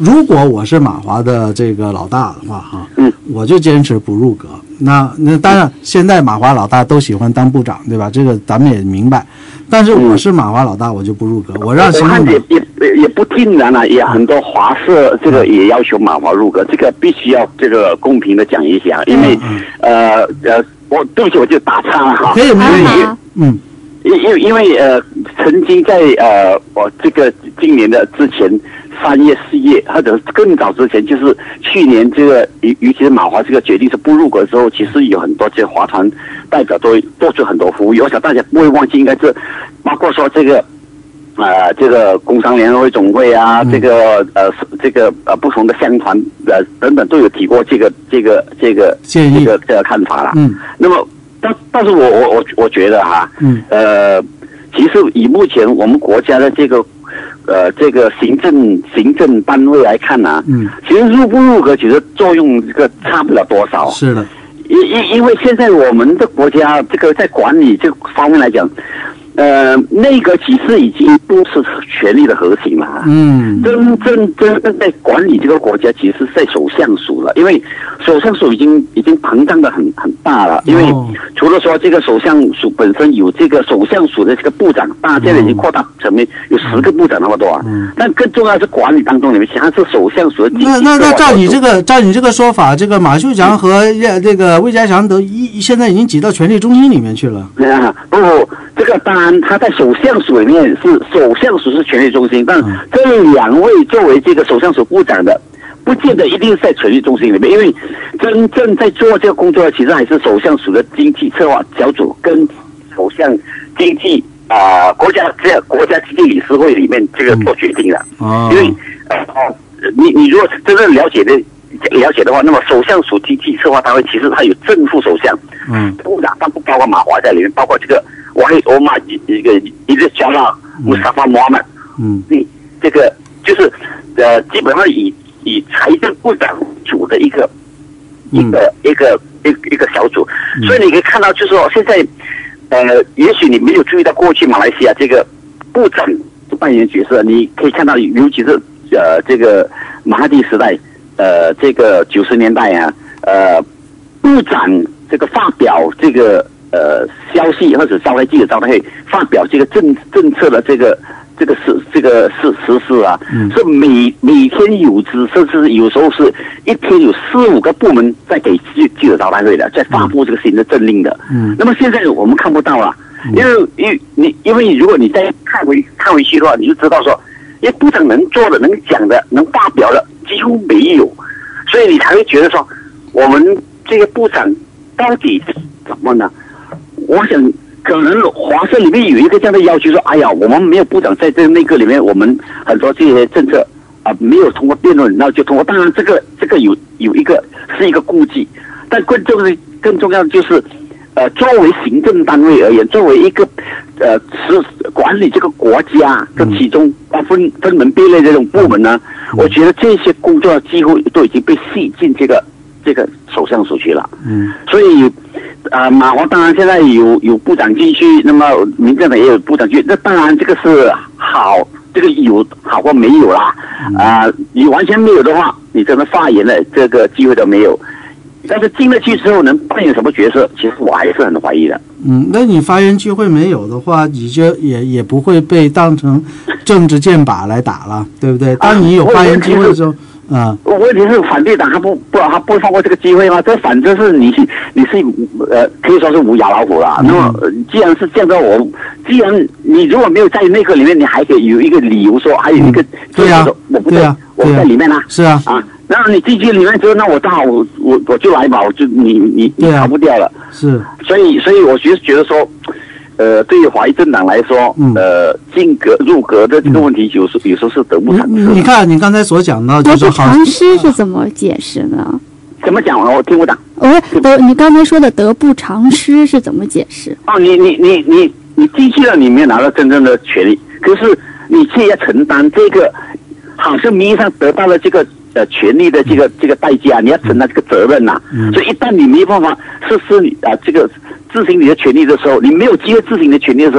如果我是马华的这个老大的话，哈， 嗯， 我就坚持不入阁。那那当然，现在马华老大都喜欢当部长，对吧？这个咱们也明白。但是我是马华老大，我就不入阁，我让行政长也也也不尽然了，也很多华社这个也要求马华入阁，这个必须要这个公平的讲一下，因为呃呃，我对不起，我就打岔了哈， 可以没问题，嗯。 因因为因为呃，曾经在呃我这个今年的之前三月四月或者更早之前，就是去年这个尤尤其是马华这个决定是不入阁之后，其实有很多这个华团代表都做出很多呼吁，我想大家不会忘记，应该是包括说这个呃这个工商联合会总会啊，嗯、这个呃这个呃不同的乡团呃等等都有提过这个这个这个建议这个这个看法了。 嗯， 那么。但但是我我我我觉得哈，嗯，呃，其实以目前我们国家的这个，呃，这个行政行政单位来看呢、啊，嗯，其实入不入阁其实作用这个差不了多少。 是的， 因因因为现在我们的国家这个在管理这个方面来讲，呃，内阁其实已经不是权力的核心了。嗯，真正真正在管理这个国家，其实是在首相署了，因为首相署已经已经膨胀的很很大了。因为除了说这个首相署本身有这个首相署的这个部长，当然现在已经扩大成为有十个部长那么多啊。嗯，但更重要的是管理当中里面，它是首相署的。 那那那照你这个照你这个说法，这个马秀强和这个魏家祥都一现在已经挤到权力中心里面去了。 啊，不不，这个当然他在首相署里面是首相署是权力中心，但这两位作为这个首相署部长的，不见得一定是在权力中心里面，因为真正在做这个工作的，其实还是首相署的经济策划小组跟首相经济啊、呃、国家这国家经济理事会里面这个做决定的。哦、嗯，因为呃你你如果真正了解的了解的话，那么首相署经济策划单位其实它有正副首相，嗯，部长，但不包括马华在里面，包括这个。我还我马一个一个加拉穆萨法穆罕默，嗯，你这个就是呃，基本上以以财政部长组的一个、嗯、一个一个一个一个小组，嗯、所以你可以看到，就是说现在呃，也许你没有注意到过去马来西亚这个部长扮演角色，你可以看到，尤其是呃这个马哈蒂时代，呃这个九十年代啊，呃部长这个发表这个。呃，消息或者召开记者招待会发表这个政政策的这个这个事这个事实施啊，嗯、是每每天有之，甚至有时候是一天有四五个部门在给记记者招待会的，在发布这个新的政令的。嗯，那么现在我们看不到了，因为因为你因为如果你再看回看回去的话，你就知道说，因为部长能做的、能讲的、能发表的几乎没有，所以你才会觉得说，我们这个部长到底怎么呢？我想，可能华社里面有一个这样的要求，说：“哎呀，我们没有部长在这个内阁里面，我们很多这些政策啊、呃、没有通过辩论，然后就通过。当然，这个这个有有一个是一个顾忌，但更重的更重要的就是，呃，作为行政单位而言，作为一个呃是管理这个国家跟其中啊分分门别类的这种部门呢，我觉得这些工作几乎都已经被吸进这个这个首相署去了。嗯，所以。”啊、呃，马华当然现在有有部长进去，那么民政党也有部长进去，那当然这个是好，这个有好或没有啦。啊、呃，你完全没有的话，你真的发言的这个机会都没有。但是进了去之后能扮演什么角色，其实我还是很怀疑的。 嗯，那你发言机会没有的话，你就也也不会被当成政治箭靶来打了，对不对？当你有发言机会的时候。啊， 问题是反对党他不不他不会放过这个机会吗？这反正是你你是呃可以说是无牙老虎了。嗯、那么、呃、既然是这样的，我既然你如果没有在内阁里面，你还可以有一个理由说，还有一个、嗯、 对呀、啊， 我不在、啊，我不在里面啊。 是啊啊，然后你进去里面之后，那我正好我我我就来吧，我就你你你逃不掉了。 是， 所以所以我觉得觉得说。呃，对于华裔政党来说，嗯、呃，进阁入阁的这个问题，有时、嗯、有时候是得不偿失。 你看，你刚才所讲到，就是得不偿失是怎么解释呢？ 怎么讲啊？我听不懂。 我得你刚才说的得不偿失是怎么解释？ 哦，你你你你你进去了，你没有拿到真正的权利，可是你却要承担这个，好像名义上得到了这个呃权利的这个这个代价，你要承担这个责任呐、啊。嗯、所以一旦你没办法实施你啊、呃、这个。执行你的权利的时候，你没有机会执行你的权利的时候，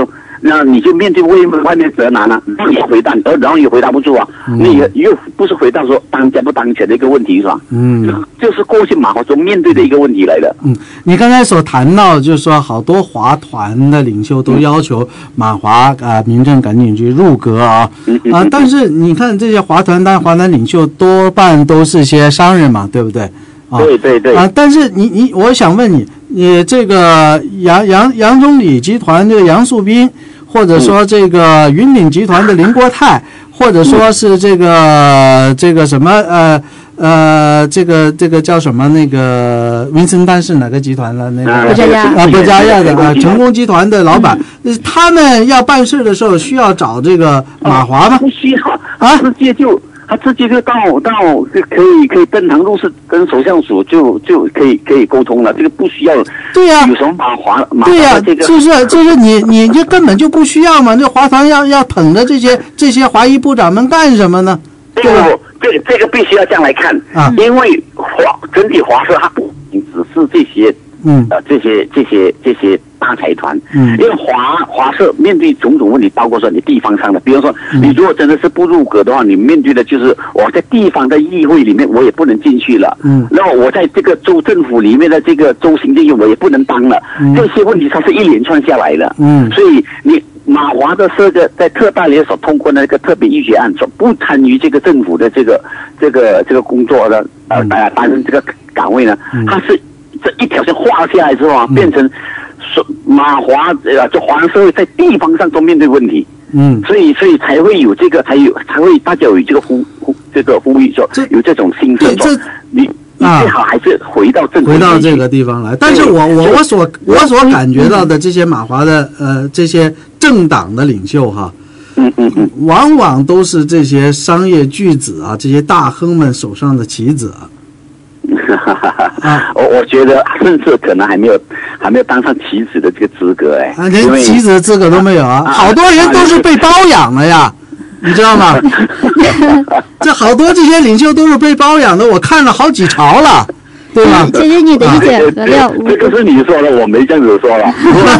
那你就面对外外面责难了，你回答，而然后也回答不住啊， 嗯、 你也又不是回答说当家不当钱的一个问题是吧？嗯，这是过去马华中面对的一个问题来的。 嗯，你刚才所谈到，就是说好多华团的领袖都要求马华啊、呃、民政赶紧去入阁啊啊，但是你看这些华团，当然华团领袖多半都是些商人嘛，对不对？啊， 对对对啊，但是你你，我想问你，你这个杨杨杨总理集团这个杨树斌，或者说这个云顶集团的林国泰，或者说是这个这个什么呃呃这个这个叫什么那个文森丹是哪个集团的那个博加亚啊博加亚的啊成功集团的老板，他们要办事的时候需要找这个马华吗？ 不需要啊，直接就。他直接就到到可以可以登堂入室，跟首相署就就可以可以沟通了，这个不需要。 对呀、啊， 有什么马华马对呀、啊， 这个就是就是你你这根本就不需要嘛，这华团要要捧着这些这些华裔部长们干什么呢？ 对吧？这这个必须要这样来看啊， 因为华整体华社它不仅只是这些嗯呃这些这些这些大财团， 嗯， 因为华华社面对种种问题，包括说你地方上的，比如说你如果真的是不入阁的话，你面对的就是我在地方的议会里面我也不能进去了， 嗯， 然后我在这个州政府里面的这个州行政院我也不能当了， 嗯， 这些问题它是一连串下来的， 嗯， 所以你。马华的这个在特大联所通过的那个特别预决案，所不参与这个政府的这个这个这个工作的呃担担任这个岗位呢，它是这一条线画下来之后啊，变成说马华呃这华人社会在地方上都面对问题， 嗯， 所以所以才会有这个才有才会大家有这个呼呼这个呼吁说有这种心声说你。你最好还是回到正回到这个地方来，但是我我我所我所感觉到的这些马华的呃这些政党的领袖哈， 嗯嗯嗯， 往往都是这些商业巨子啊，这些大亨们手上的棋子啊。 啊，我我觉得甚至可能还没有还没有当上棋子的这个资格哎， 啊，连棋子的资格都没有啊，好多人都是被包养了呀。你知道吗？这好多这些领袖都是被包养的，我看了好几朝了，对吧？ 其实你的意见和廖， 这个是你说的，我没这样子说了。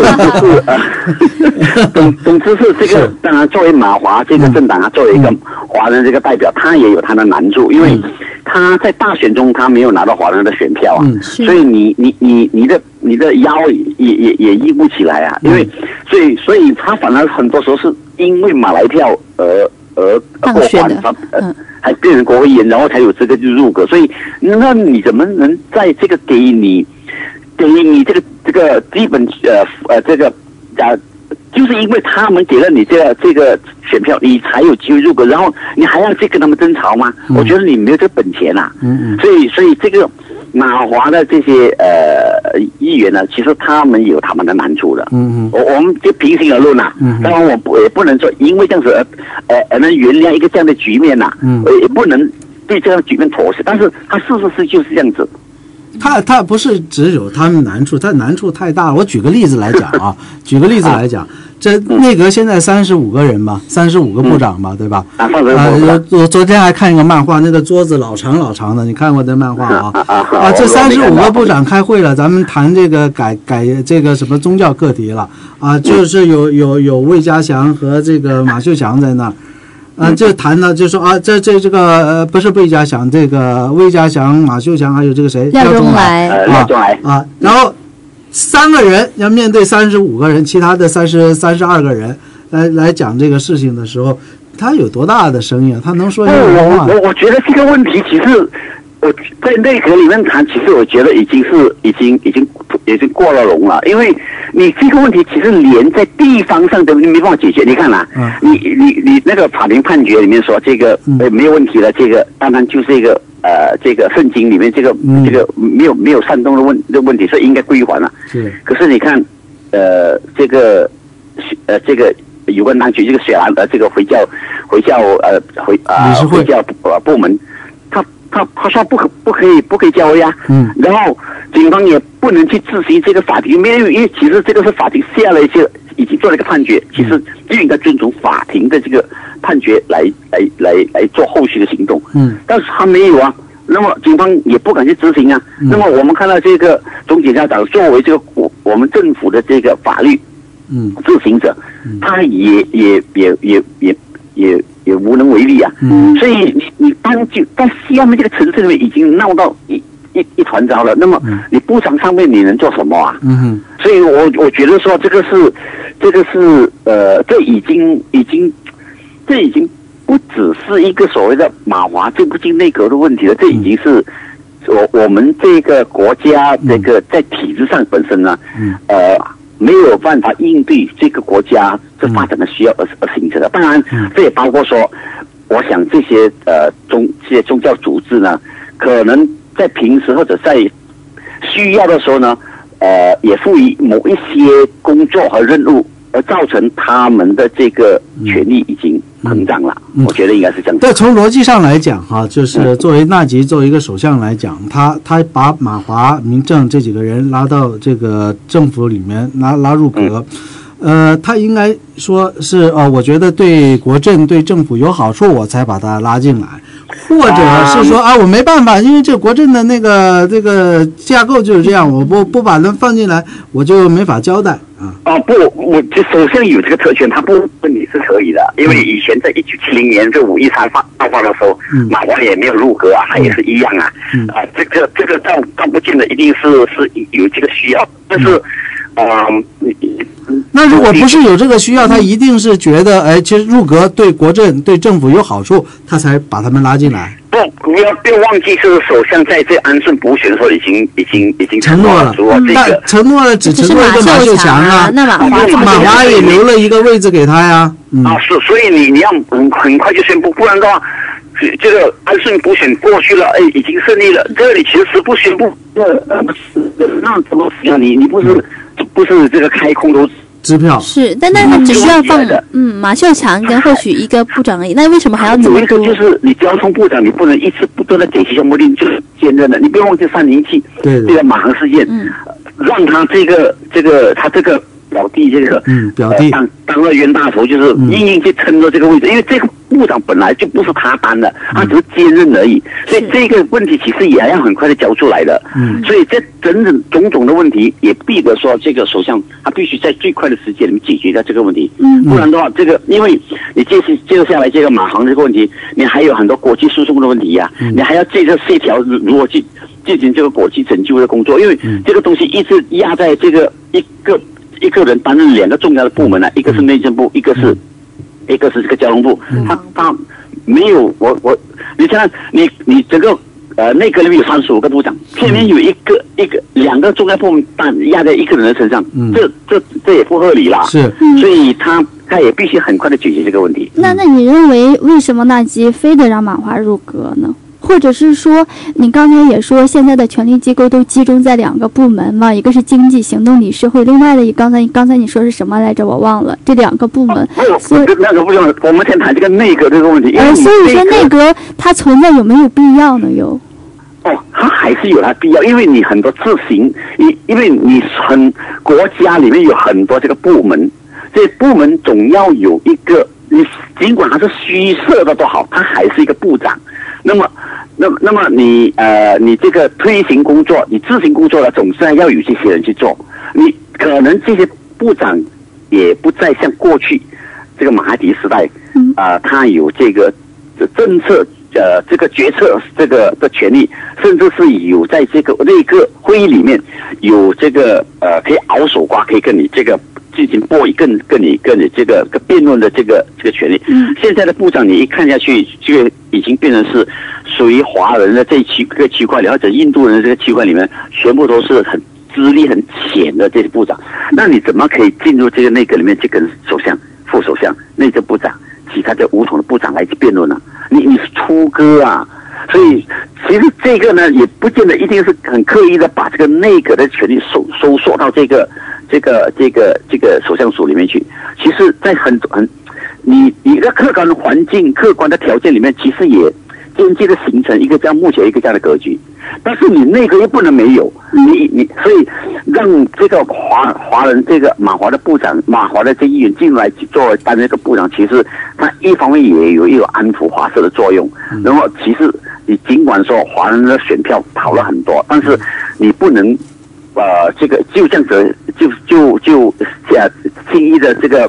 总总之是这个，当然作为马华这个政党，他作为一个华人这个代表，他也有他的难处，因为他在大选中他没有拿到华人的选票啊，所以你你你你的你的腰也也也硬不起来啊，因为所以所以他反而很多时候是因为马来票而而过关，他呃还变成国会议员，然后才有这个就入阁，所以那你怎么能在这个给你给你这个这个基本呃呃这个呃。就是因为他们给了你这个这个选票，你才有机会入阁，然后你还要去跟他们争吵吗？嗯、我觉得你没有这个本钱呐、啊。嗯嗯。所以所以这个马华的这些呃议员呢，其实他们有他们的难处的。嗯嗯。我我们就平心而论呐、啊。嗯。当然我不也不能说因为这样子而呃而能原谅一个这样的局面呐、啊。嗯。也不能对这样的局面妥协，但是他事实是就是这样子。 他他不是只有他们难处，他难处太大了。我举个例子来讲啊，举个例子来讲，这内阁现在三十五个人吧，三十五个部长吧，嗯、对吧？啊，我昨天还看一个漫画，那个桌子老长老长的，你看过这漫画啊？啊，这三十五个部长开会了，咱们谈这个改改这个什么宗教课题了啊，就是有有有魏家祥和这个马秀祥在那儿。啊，这谈到就说啊，这这这个呃，不是魏家祥，这个魏家祥、马秀祥还有这个谁？ 廖仲来啊啊，然后三个人要面对三十五个人，其他的三十三十二个人来来讲这个事情的时候，他有多大的声音？他能说一句话？ 我我觉得这个问题其实我在内阁里面谈，其实我觉得已经是已经已经已经过了龙了，因为你这个问题其实连在地方上都没办法解决。你看啦、啊，嗯、你你你那个法庭判决里面说这个呃没有问题了，这个当然就是一个呃这个圣经里面这个、嗯、这个没有没有煽动的问的问题是应该归还了。 是， 可是你看呃这个呃这个有关当局这个雪兰呃这个回教回教呃回啊、呃、回教呃部门。他他说不可不可以不可以交押呀，嗯，然后警方也不能去执行这个法庭，因为因为其实这个是法庭下了一些已经做了一个判决，其实就应该遵从法庭的这个判决来来来来做后续的行动，嗯，但是他没有啊，那么警方也不敢去执行啊，嗯、那么我们看到这个总检察长作为这个我我们政府的这个法律，嗯，执行者， 他也也也也也也也无能为力啊。嗯，所以你你当就在西安的这个城市里面已经闹到一一一团糟了，那么你部长上面你能做什么啊？嗯哼，所以我我觉得说这个是这个是呃，这已经已经这已经不只是一个所谓的马华进不进内阁的问题了，这已经是。我我们这个国家这个在体制上本身呢，嗯、呃，没有办法应对这个国家这发展的需要而而形成的。当然，这也包括说，我想这些呃宗这些宗教组织呢，可能在平时或者在需要的时候呢，呃，也赋予某一些工作和任务，而造成他们的这个权力已经膨胀了。嗯、我觉得应该是这样。 但从逻辑上来讲，哈，就是作为纳吉作为一个首相来讲，他他把马华、民政这几个人拉到这个政府里面，拉拉入阁。嗯、呃，他应该说是呃，我觉得对国政对政府有好处，我才把他拉进来，或者是说啊，我没办法，因为这国政的那个这个架构就是这样，我不不把人放进来，我就没法交代啊。 哦不，我这首相有这个特权，他不问你是可以的，因为以前在一九七零年这五一三发爆发的时候，嗯、马华也没有入阁啊，他也是一样啊。嗯、啊，这个这个倒倒不见得一定是是有这个需要，但是。嗯啊、嗯， 那如果不是有这个需要，他一定是觉得，哎，其实入阁对国政、对政府有好处，他才把他们拉进来。 不，不要不要忘记，是首相在这安顺补选的时候已经已经已经承诺了， 那、 嗯、承诺了，只承诺一个马秀强啊， 那马华马华也留了一个位置给他呀。嗯、 啊，是，所以你你要很很快就宣布，不然的话。这个安顺补选过去了，哎，已经胜利了。这里其实不宣布，那那怎么你你不是不是这个开空头支票？ 是，但但他只需要放嗯马秀强跟或许一个部长而已，那为什么还要这么多？ 有一个就是你交通部长，你不能一直不断的给其项目令，就是兼任的。你不要忘记三零七这个马航事件，嗯、让他这个这个他这个。表弟这个嗯，表弟、 呃、当当了冤大头，就是硬硬去撑着这个位置，嗯、因为这个部长本来就不是他担的，他只是兼任而已，所以这个问题其实也要很快的交出来的。嗯，所以这整整种种的问题也逼得说这个首相他必须在最快的时间里面解决掉这个问题。嗯，不然的话，这个因为你接接下来这个马航这个问题，你还有很多国际诉讼的问题呀、啊，嗯、你还要这个协调如何去进行这个国际拯救的工作，因为这个东西一直压在这个一个。一个人担任两个重要的部门呢、啊，一个是内政部，一个是，嗯、一个是这个交通部。嗯、他他没有我我，你想想，你你整个呃内阁里面有三十五个部长，偏偏有一个、嗯、一个两个重要部门担压在一个人的身上，嗯、这这这也不合理啦。 是， 所以他他也必须很快的解决这个问题。 那那你认为为什么纳吉非得让马华入阁呢？或者是说，你刚才也说，现在的权力机构都集中在两个部门嘛，一个是经济行动理事会，另外的一刚才刚才你说是什么来着？我忘了。这两个部门， 哦、所以那个不用，我们先谈这个内阁这个问题。 呃，所以说内阁它存在有没有必要呢？有。 哦，它还是有它必要，因为你很多自行，因因为你很国家里面有很多这个部门，这部门总要有一个，你尽管它是虚设的都好，它还是一个部长。那么，那么，那么你呃，你这个推行工作，你执行工作呢，总是要有这些人去做。你可能这些部长也不再像过去这个马哈迪时代，啊、呃，他有这个政策呃这个决策这个的权利，甚至是有在这个内阁会议里面有这个呃可以熬手瓜，可以跟你这个。进行播一跟跟你跟你这个辩论的这个这个权利，嗯，现在的部长你一看下去，这个已经变成是属于华人的这一区个区块里，或者印度人的这个区块里面，全部都是很资历很浅的这些部长。那你怎么可以进入这个内阁里面去跟首相、副首相、内政部长、其他的五统的部长来去辩论呢？你你是出歌啊！所以其实这个呢，也不见得一定是很刻意的把这个内阁的权力收收缩到这个。这个这个这个首相署里面去，其实，在很很你你的客观的环境、客观的条件里面，其实也间接的形成一个这样目前一个这样的格局。但是你内阁又不能没有，你你所以让这个华华人这个马华的部长、马华的这议员进来作为担任这个部长，其实他一方面也有一个安抚华社的作用。然后其实你尽管说华人的选票跑了很多，但是你不能。呃，这个就这样子，就就就呃，轻易的这个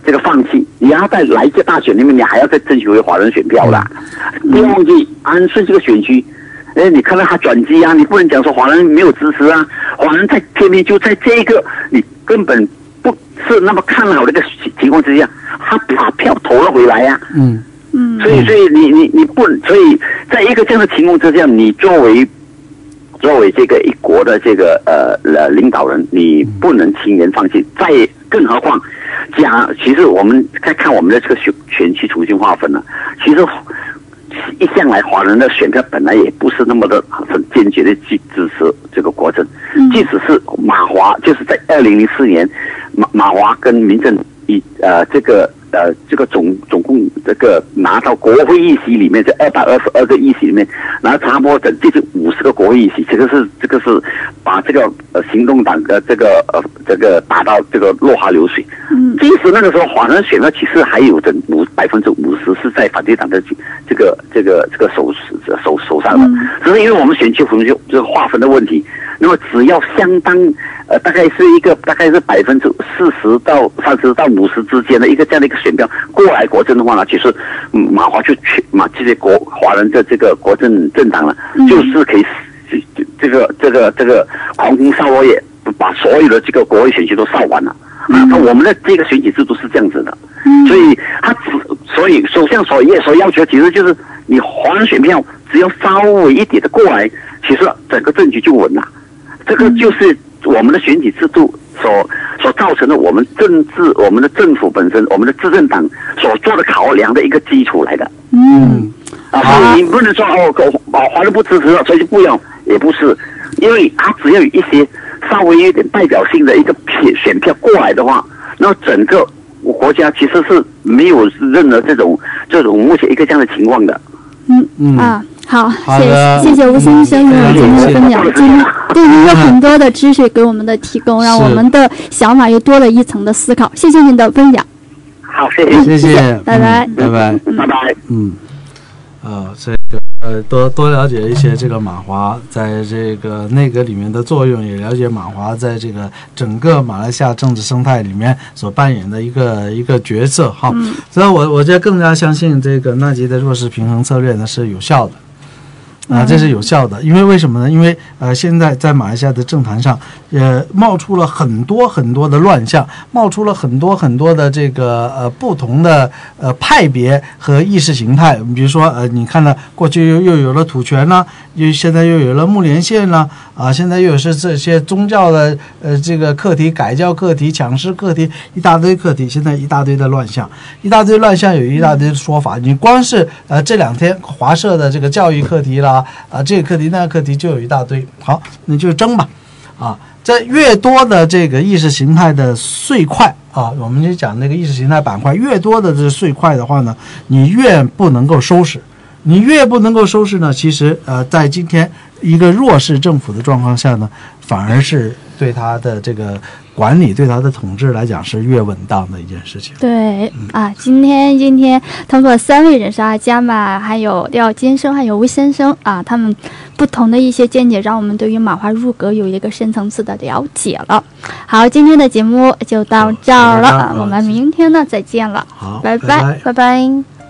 这个放弃，你要在来届大选里面，你还要再争取回华人选票的。不要忘记安顺这个选区，哎，你看到他转机啊，你不能讲说华人没有支持啊，华人在偏偏就在这个你根本不是那么看好的一个情况之下，他把票投了回来呀、啊。嗯嗯，所以所以你你你不，所以在一个这样的情况之下，你作为作为这个一国的这个呃呃领导人，你不能轻言放弃。再更何况，讲其实我们在看我们的这个选选区重新划分了，其实一向来华人的选票本来也不是那么的很坚决的去支持这个国政，即使是马华，就是在二零零四年，马马华跟民政以呃这个。呃，这个总总共这个拿到国会议席里面，这二百二十二个议席里面，拿差不多整接近五十个国会议席，这个是这个是把这个呃行动党的这个呃这个打到这个落花流水。嗯，即使那个时候华人选票其实还有整五百分之五十是在反对党的这个这个这个手手手上的，只是因为我们选区分就这个划分的问题，那么只要相当呃大概是一个大概是百分之四十到三十到五十之间的一个这样的一个选票过来国政的话呢，其实嗯马华就去马这些国华人的这个国政政党呢，就是可以这个这个这个狂轰烧落叶，把所有的这个国会选区都烧完了。啊，那我们的这个选举制度是这样子的，所以他只所以首相所也所要求其实就是你华人选票只要稍微一点的过来，其实整个政局就稳了。这个就是我们的选举制度所所造成的，我们政治、我们的政府本身、我们的执政党所做的考量的一个基础来的。嗯，啊，所以你不能说哦，华人不支持了，所以就不要，也不是，因为他只要有一些稍微有点代表性的一个选票过来的话，那整个国家其实是没有任何这种这种目前一个这样的情况的。 嗯嗯啊。好，谢谢谢谢吴先生与我今天的分享，今天对您有很多的知识给我们的提供，让我们的想法又多了一层的思考。谢谢您的分享。 好，谢谢， 谢谢， 拜拜， 拜拜， 拜拜。 嗯，呃，这个呃，多多了解一些这个马华在这个内阁里面的作用，也了解马华在这个整个马来西亚政治生态里面所扮演的一个一个角色哈。嗯、所以我我就更加相信这个纳吉的弱势平衡策略呢是有效的。啊，这是有效的，因为为什么呢？因为呃，现在在马来西亚的政坛上，呃，冒出了很多很多的乱象，冒出了很多很多的这个呃不同的呃派别和意识形态。比如说呃，你看到过去又又有了土权啦，又现在又有了木连线啦，啊，现在又是这些宗教的呃这个课题、改教课题、抢尸课题，一大堆课题，现在一大堆的乱象，一大堆乱象有一大堆的说法。你光是呃这两天华社的这个教育课题啦。啊，这个课题那个课题就有一大堆，好，那就争吧，啊，这越多的这个意识形态的碎块啊，我们就讲那个意识形态板块，越多的这碎块的话呢，你越不能够收拾，你越不能够收拾呢，其实呃，在今天一个弱势政府的状况下呢，反而是对他的这个管理对他的统治来讲是越稳当的一件事情。 对、嗯、啊，今天今天通过三位人士啊，加马还有廖先生还有吴先生啊，他们不同的一些见解，让我们对于马华入阁有一个深层次的了解了。好，今天的节目就到这儿了，我们明天呢再见了， 好， 拜拜， 拜拜。 拜拜。